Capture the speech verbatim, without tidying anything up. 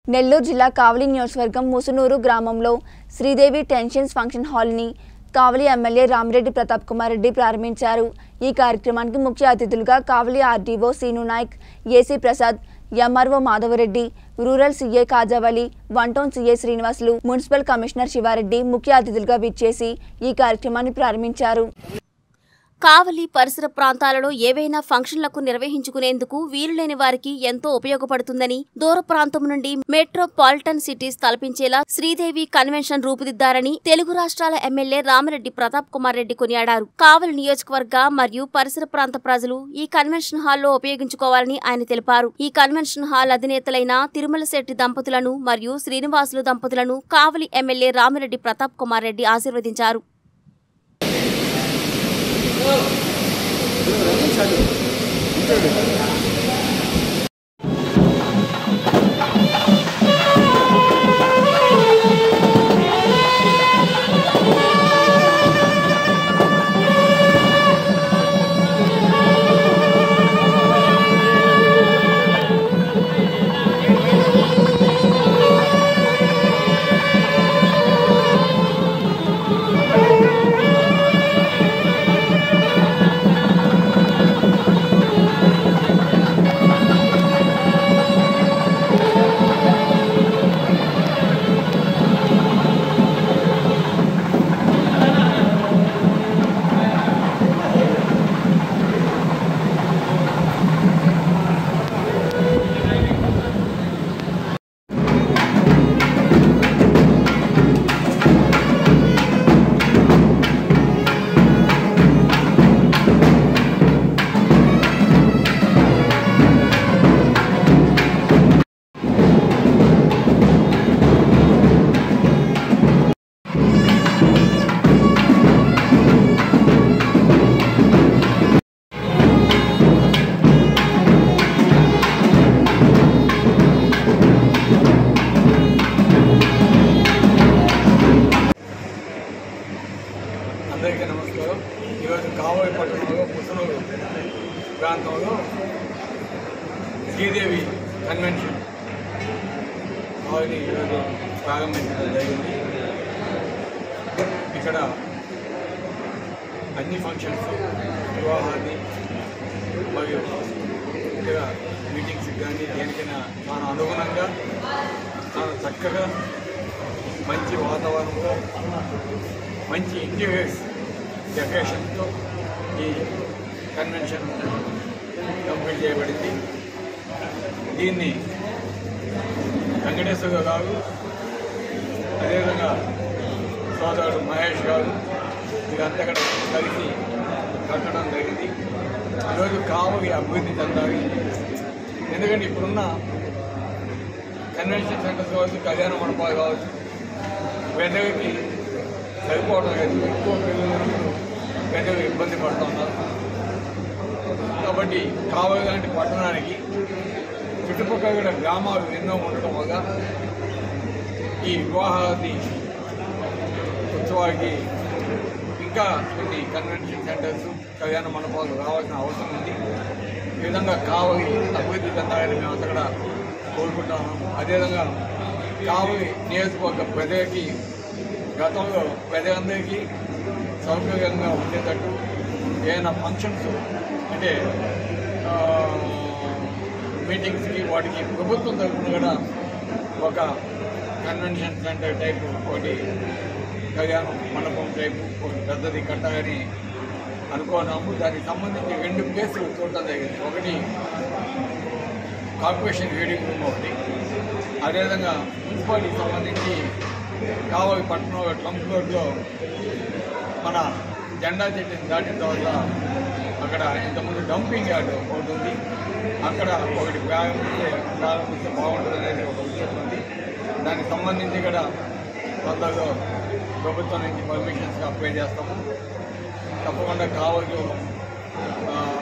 నెల్లూరు జిల్లా కావలి నియోజకవర్గం ముసునూరు గ్రామంలో శ్రీదేవి టెన్షన్స్ ఫంక్షన్ హాల్ ని కావలి ఎమ్మెల్యే రామిరెడ్డి ప్రతాప్ కుమార్ రెడ్డి ప్రారంభించారు। ఈ కార్యక్రమానికి ముఖ్య అతిథులుగా Kavali RDO Seenu Nayak, AC Prasad, MRO Madhavareddy, rural CA Kajavali, one town CA Srinivasulu, municipal commissioner Sivareddy ముఖ్య అతిథులుగా విచ్చేసి ఈ కార్యక్రమాన్ని ప్రారంభించారు। కావలి పరిసర ప్రాంతాలలో ఏవైనా ఫంక్షన్లకు నిర్వహించుకునేందుకు వీలులేని వారికి ఎంతో ఉపయోగపడుతుందని, దూర ప్రాంతం నుండి మెట్రోపాలిటన్ సిటీస్ తలపించేలా శ్రీదేవి కన్వెన్షన్ రూపుదిద్దారని తెలుగు రాష్ట్రాల ఎమ్మెల్యే రామిరెడ్డి ప్రతాప్ కుమార్ రెడ్డి కొనియాడారు। కావలి నియోజకవర్గ మరియు పరిసర ప్రాంత ప్రజలు ఈ కన్వెన్షన్ హాల్లో ఉపయోగించుకోవాలని ఆయన తెలిపారు। ఈ కన్వెన్షన్ హాల్ అధినేతలైన తిరుమల శెట్టి దంపతులను మరియు శ్రీనివాసులు దంపతులను కావలి ఎమ్మెల్యే రామిరెడ్డి ప్రతాప్ కుమార్ రెడ్డి ఆశీర్వదించారు। అందరికీ నమస్కారం। ఈరోజు కావలి పట్టణంలో ముసునూరు ప్రాంతంలో శ్రీదేవి కన్వెన్షన్ హాల్ని ఈరోజు ప్రారంభించడం జరిగింది। ఇక్కడ అన్ని ఫంక్షన్స్, వివాహాన్ని మరియు ఇతర మీటింగ్స్ కానీ దేనికైనా చాలా అనుగుణంగా చాలా చక్కగా మంచి వాతావరణంలో మంచి ఇంటీరియర్స్ డెకరేషన్తో ఈ కన్వెన్షన్ కంప్లీట్ చేయబడింది। దీన్ని వెంకటేశ్వర గారు, అదేవిధంగా సోదరుడు మహేష్ గారు వీరంతా కూడా కలిసి కట్టడం జరిగింది। ఈరోజు కావలి అభివృద్ధి చెందాలి, ఎందుకంటే ఇప్పుడున్న కన్వెన్షన్ సెంటర్స్ కావచ్చు, కళ్యాణ మండపాలు కావచ్చు, పేదలకి సరిపోవడం లేదు, ఎక్కువ పేదలు పేదలు ఇబ్బంది పడుతున్నారు। కాబట్టి కావలి లాంటి పట్టణానికి చుట్టుపక్కల గ్రామాలు ఎన్నో ఉండటం వల్ల ఈ వివాహాది ఉత్సవానికి ఇంకా కొన్ని కన్వెన్షన్ సెంటర్స్, కళ్యాణ మండపాలు రావాల్సిన అవసరం ఉంది। ఈ విధంగా కావలి అభివృద్ధి చెందాలని మేము అంతా కూడా కోరుకుంటాము। అదేవిధంగా కావలి నియోజకవర్గ ప్రజలకి గతంలో ప్రజలందరికీ సౌకర్యంగా ఉండేటట్టు ఏదైనా ఫంక్షన్స్ అంటే మీటింగ్స్కి వాటికి ప్రభుత్వం తరఫున కూడా ఒక కన్వెన్షన్ సెంటర్ టైపు ఒకటి, కళ్యాణ మండపం టైపు ఒకటి పెద్దది కట్టాలని అనుకున్నాము। దానికి సంబంధించి రెండు ప్లేసులు చూడటం జరిగింది। ఒకటి కార్పొరేషన్ రీడింగ్ రూమ్ ఒకటి, అదేవిధంగా మున్సిపాలిటీకి సంబంధించి కావలి పట్టణంలో ట్రంప్ రోడ్లో మన జెండా చెట్టుని దాటిన తర్వాత అక్కడ ఇంతకుముందు డంపింగ్ యార్డ్ ఒకటి ఉంది, అక్కడ ఒకటి ప్రారంభిస్తే ప్రారంభిస్తే బాగుంటుంది అనేది ఒక ఉద్దేశం ఉంది। దానికి సంబంధించి కూడా తొందరగా ప్రభుత్వం నుంచి పర్మిషన్స్గా అప్లై చేస్తాము। తప్పకుండా కావలి